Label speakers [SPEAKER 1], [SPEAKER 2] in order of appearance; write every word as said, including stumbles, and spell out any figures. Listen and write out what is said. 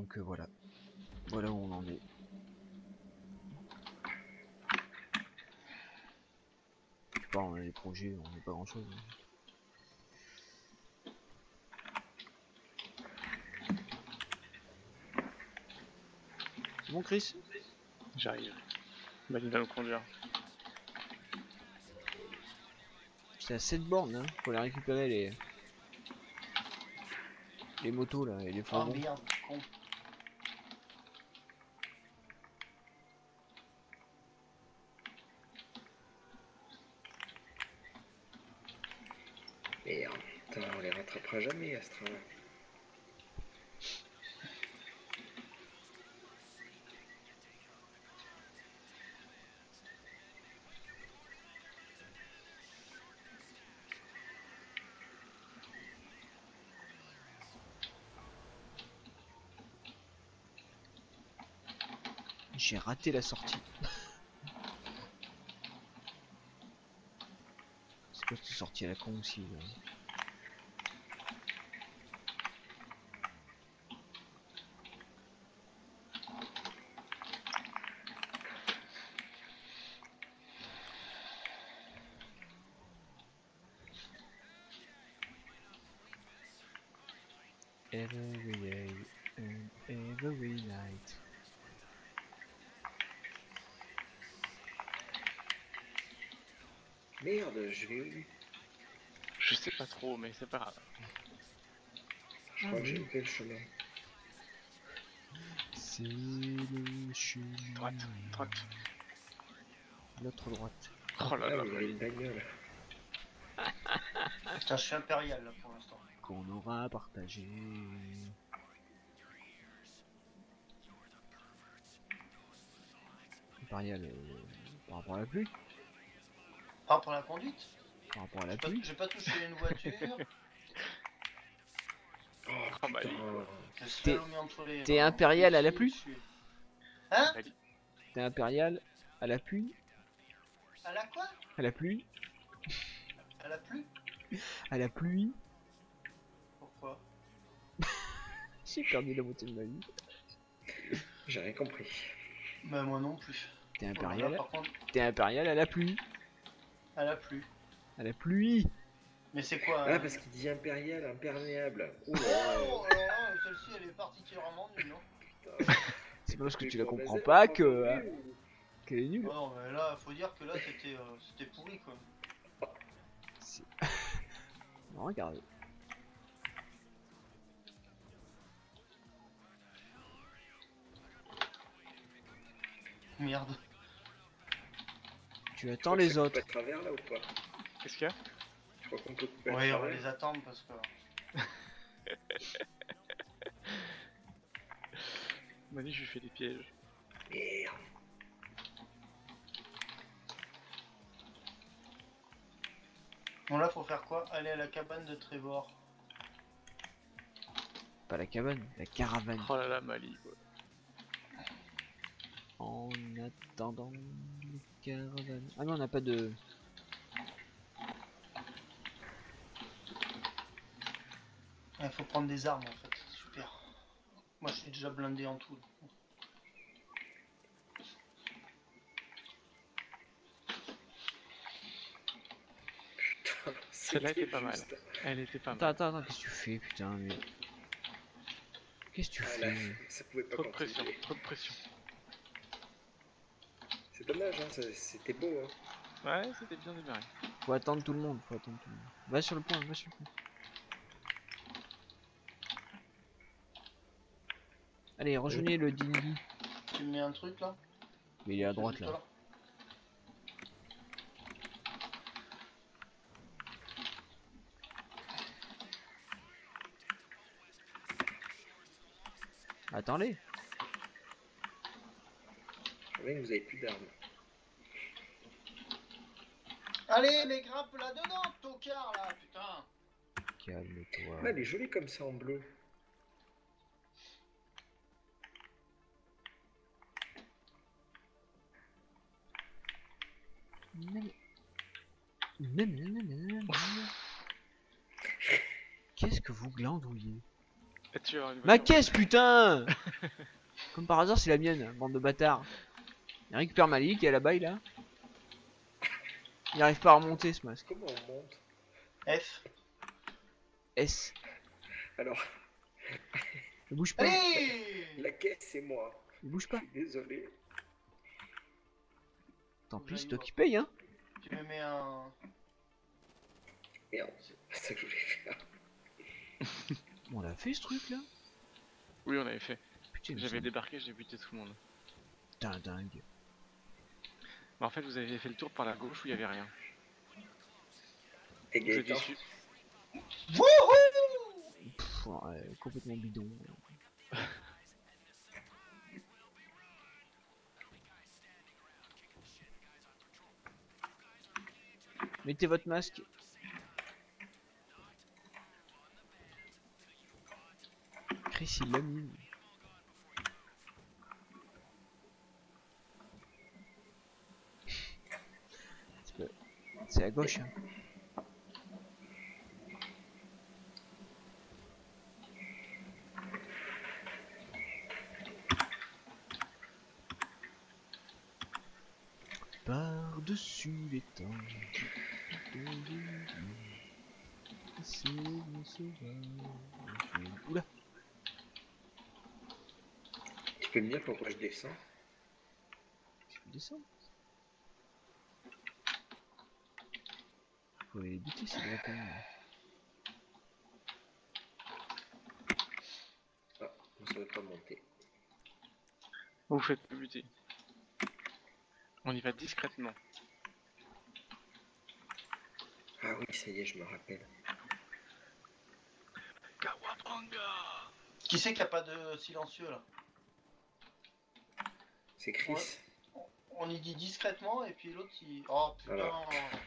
[SPEAKER 1] Donc euh, voilà. Voilà où on en est. Bon, les projets, on n'est pas grand chose. C'est bon, Chris?
[SPEAKER 2] J'arrive. Mali va me conduire.
[SPEAKER 1] C'est à sept bornes, hein. Faut les récupérer les. Les motos là et les
[SPEAKER 3] Ah
[SPEAKER 1] fourgons.
[SPEAKER 3] merde, con.
[SPEAKER 4] Merde, putain, on les rattrapera jamais, Astra.
[SPEAKER 1] J'ai raté la sortie. C'est quoi cette sortie à la con aussi là. Every day and every night.
[SPEAKER 4] Merde, je vais où?
[SPEAKER 2] Je sais pas trop, mais c'est pas grave.
[SPEAKER 4] Je crois que j'ai loupé le chemin.
[SPEAKER 1] C'est le chemin.
[SPEAKER 2] Droite, droite.
[SPEAKER 1] L'autre droite.
[SPEAKER 2] Oh là
[SPEAKER 4] Ah,
[SPEAKER 2] là,
[SPEAKER 4] vous avez une bagnole.
[SPEAKER 3] Putain, je suis impérial là pour l'instant.
[SPEAKER 1] Qu'on aura partagé. Impérial euh, par rapport à la pluie.
[SPEAKER 3] Par rapport à la conduite,
[SPEAKER 1] Par rapport à la
[SPEAKER 3] j'ai pas,
[SPEAKER 1] pluie.
[SPEAKER 3] j'ai pas touché une voiture.
[SPEAKER 4] Oh,
[SPEAKER 2] Oh, Mali,
[SPEAKER 4] putain.
[SPEAKER 2] quoi.
[SPEAKER 3] Je suis
[SPEAKER 1] T'es-
[SPEAKER 3] allumé entre les.
[SPEAKER 1] t'es
[SPEAKER 3] euh,
[SPEAKER 1] impérial à la
[SPEAKER 3] dessus,
[SPEAKER 1] pluie
[SPEAKER 3] dessus. Hein?
[SPEAKER 2] Mali.
[SPEAKER 1] T'es impérial à la pluie.
[SPEAKER 3] À la quoi?
[SPEAKER 1] À la pluie.
[SPEAKER 3] À la pluie?
[SPEAKER 1] À la pluie.
[SPEAKER 3] Pourquoi?
[SPEAKER 1] J'ai perdu la moitié de ma vie.
[SPEAKER 4] J'ai rien compris.
[SPEAKER 3] Bah moi non plus.
[SPEAKER 1] T'es
[SPEAKER 3] Voilà,
[SPEAKER 1] impérial.
[SPEAKER 3] par contre,
[SPEAKER 1] T'es impérial à la pluie.
[SPEAKER 3] à la pluie.
[SPEAKER 1] À la pluie.
[SPEAKER 3] Mais c'est quoi?
[SPEAKER 4] Ah,
[SPEAKER 3] hein
[SPEAKER 4] parce qu'il dit impérial, imperméable. Ouh
[SPEAKER 3] Oh,
[SPEAKER 4] là
[SPEAKER 3] alors là, celle-ci elle est particulièrement nulle, non?
[SPEAKER 4] là.
[SPEAKER 1] C'est parce que
[SPEAKER 4] Mais
[SPEAKER 1] tu la
[SPEAKER 4] pour
[SPEAKER 1] comprends
[SPEAKER 4] Nazel,
[SPEAKER 1] pas
[SPEAKER 4] on
[SPEAKER 1] que
[SPEAKER 4] prend
[SPEAKER 1] euh,
[SPEAKER 4] lui, ou-
[SPEAKER 1] qu'elle est nulle.
[SPEAKER 3] Oh non, mais là, faut dire que là c'était euh, c'était pourri quoi.
[SPEAKER 1] C'est- non, regardez.
[SPEAKER 3] Merde.
[SPEAKER 1] Tu
[SPEAKER 4] Je
[SPEAKER 1] attends
[SPEAKER 4] crois que
[SPEAKER 1] les
[SPEAKER 4] ça coupe
[SPEAKER 1] autres.
[SPEAKER 4] à travers là ou pas?
[SPEAKER 2] Qu'est-ce qu'il y a?
[SPEAKER 4] Je crois qu'on peut couper à
[SPEAKER 3] Ouais, on va
[SPEAKER 4] travers.
[SPEAKER 3] les attendre parce que.
[SPEAKER 2] Mali, je lui fais des pièges.
[SPEAKER 4] Merde.
[SPEAKER 3] Bon là faut faire quoi? Aller à la cabane de Trevor.
[SPEAKER 1] Pas la cabane, la caravane.
[SPEAKER 2] Oh là là, Mali, quoi.
[SPEAKER 1] En attendant les caravanes. Ah non, on n'a pas de.
[SPEAKER 3] Il faut prendre des armes en fait, super. Moi je suis déjà blindé en tout.
[SPEAKER 2] Celle-là était
[SPEAKER 4] C'était
[SPEAKER 2] pas mal.
[SPEAKER 4] juste.
[SPEAKER 2] Elle était pas
[SPEAKER 1] Attends,
[SPEAKER 2] mal.
[SPEAKER 1] attends, attends, qu'est-ce que tu fais, putain, mais. Qu'est-ce que tu
[SPEAKER 4] Ah, là,
[SPEAKER 1] fais?
[SPEAKER 4] ça pouvait pas
[SPEAKER 2] Trop de pression,
[SPEAKER 4] continuer.
[SPEAKER 2] trop de pression.
[SPEAKER 4] C'est dommage, hein, ça- c'était beau. Hein.
[SPEAKER 2] Ouais, c'était bien démarré.
[SPEAKER 1] Faut attendre tout le monde, faut attendre tout le monde. Va sur le point, va sur le point. Allez, rejoignez le dinghy.
[SPEAKER 3] Tu me mets un truc là?
[SPEAKER 1] Mais il est à
[SPEAKER 3] Celui
[SPEAKER 1] droite
[SPEAKER 3] de
[SPEAKER 1] là.
[SPEAKER 3] toi,
[SPEAKER 1] Attends-les.
[SPEAKER 4] Je vois que vous avez plus d'armes.
[SPEAKER 3] Allez, mais grimpe là-dedans, tocard là, putain!
[SPEAKER 1] Calme-toi.
[SPEAKER 4] Ah, elle est jolie comme ça en bleu.
[SPEAKER 1] Qu'est-ce que vous glandouillez?
[SPEAKER 2] Tu vas avoir une
[SPEAKER 1] Ma
[SPEAKER 2] voiture.
[SPEAKER 1] caisse, putain. Comme par hasard, c'est la mienne, bande de bâtards. Il récupère Malik, et là-bas, il a. Il arrive pas à remonter ce masque.
[SPEAKER 4] Comment on monte?
[SPEAKER 3] F.
[SPEAKER 1] S.
[SPEAKER 4] Alors,
[SPEAKER 1] Ne bouge pas.
[SPEAKER 3] Allez.
[SPEAKER 4] la caisse, c'est moi.
[SPEAKER 1] Ne bouge
[SPEAKER 4] Je
[SPEAKER 1] pas.
[SPEAKER 4] suis désolé.
[SPEAKER 1] Tant pis, c'est toi qui paye, hein.
[SPEAKER 3] Tu me mets un.
[SPEAKER 4] Merde, c'est ça que je voulais faire.
[SPEAKER 1] On l'a fait ce truc là.
[SPEAKER 2] Oui, on avait fait.
[SPEAKER 1] Putain, mais
[SPEAKER 2] J'avais
[SPEAKER 1] c'est
[SPEAKER 2] débarqué, j'ai buté tout le monde.
[SPEAKER 1] putain dingue.
[SPEAKER 2] Mais en fait, vous avez fait le tour par la gauche où il y avait rien.
[SPEAKER 4] Et
[SPEAKER 2] Vous aviez
[SPEAKER 4] Gaëtan,
[SPEAKER 2] su.
[SPEAKER 3] Wouhou.
[SPEAKER 1] Pff, ouais, complètement bidon. Mettez votre masque. Chris il l'a mis. C'est pas- C'est à gauche. Hein. Par-dessus les temps. C'est le sauvage. Oula.
[SPEAKER 4] tu peux me dire pourquoi je descends?
[SPEAKER 1] Je peux descendre. Faut les buter ces bretons.
[SPEAKER 4] Ah, on ne saurait pas monter.
[SPEAKER 2] Vous faites pas buter. On y va discrètement.
[SPEAKER 4] Ah oui, ça y est, je me rappelle.
[SPEAKER 2] Kawabanga.
[SPEAKER 3] Qui c'est qui a pas de silencieux là?
[SPEAKER 4] C'est Chris.
[SPEAKER 3] Ouais. On y dit discrètement et puis l'autre il. Oh putain.
[SPEAKER 4] Voilà.